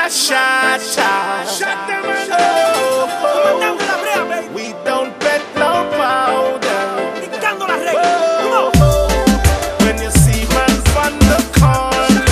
shot. We don't bet no powder. When you see man from the corner,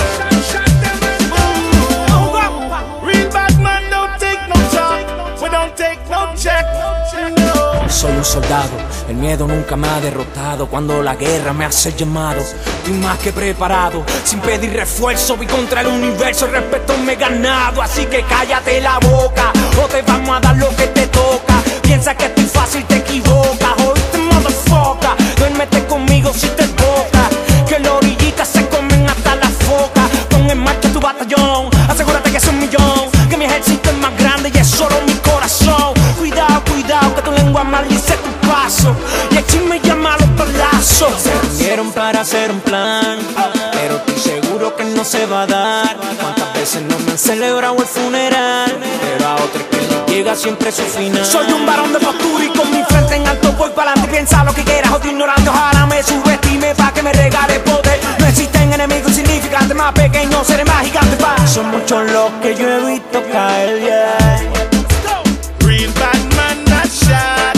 real bad man don't take no talk. We don't take no check. Soy un soldado, el miedo nunca me ha derrotado. Cuando la guerra me hace llamado, estoy más que preparado. Sin pedir refuerzo, vi contra el universo, el respeto me he ganado. Así que cállate la boca, o te vamos a dar lo que te toca. Piensa que estoy fácil, te equivocas. Oíste, motherfucker, duérmete conmigo si te toca. Que las orillitas se comen hasta la foca. Pon en marcha tu batallón, asegúrate que es 1.000.000. Que mi ejército es más grande y es solo mi corazón. Cuidado, cuidado, que tu lengua maldice tu paso. Y el chisme llama a los palazos. Se reunieron para hacer un plan, pero estoy seguro que no se va a dar. Cuántas veces no me han celebrado el funeral, pero a otros que les llega siempre su final. Soy un varón de postura y con mi frente en alto voy para adelante. Piensa lo que quieras, odio ignorante, ojalá me subestime pa' que me regale poder. No existen enemigos insignificantes, más pequeños seré más gigante pa'. Son muchos los que yo he visto caer, yeah. Real bad man, not shot.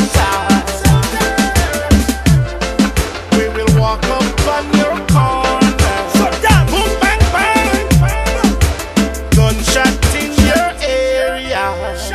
We will walk up on your corner. Boom, bang, bang. Gunshot in your area.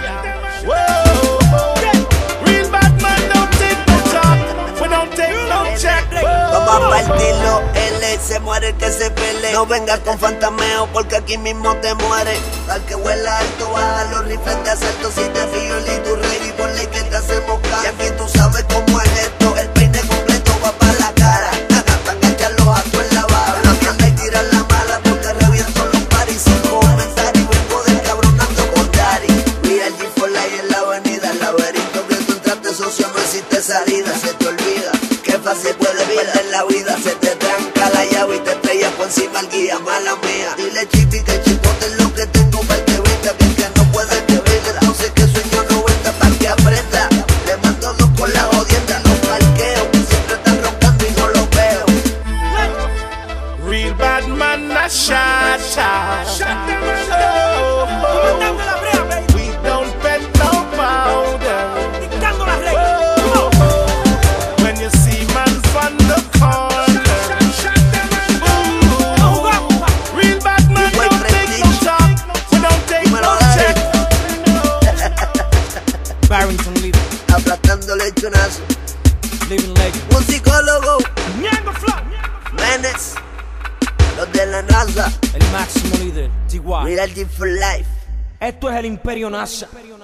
Whoa. Real bad man don't take no talk. We don't take no check. Vamos a partirlo, L, se muere el que se pele. No vengas con fantameo porque aquí mismo te muere. Al que huela alto, baja los rifles de asalto. Si te fío el Iturrey, por ley que te hacemos caso. Y aquí tú sabes cómo es esto, el peine completo va para la cara. Pa' enganchar los actos en la barra. No anda y tirar la mala porque reviento los paris. Sin comentarios, vengo descabronando con Dari. Real G for Life en la avenida, el laberinto que tú entraste, socio, no existe salida. Se te olvida que fácil puede perder la vida. Se te tranca la llave y te estrellas por encima el guía, mala mía. Dile Chipi que chipote es lo que tengo para que venga, que el que no puede que venga. No sé qué sueño no venda para que aprenda. Le mando dos con la jodienda, los parqueos que siempre están roncando y no los veo. Real bad man, not shot. We don't bet no powder. When you see man from the corner, real bad man don't take no talk. We don't take no check. Barrington Leader, Aplastando lechonazo. living legend. Un psicólogo, Menes, los de la NASA. El máximo líder, TY. Real G for Life. Esto es el Imperio NASA.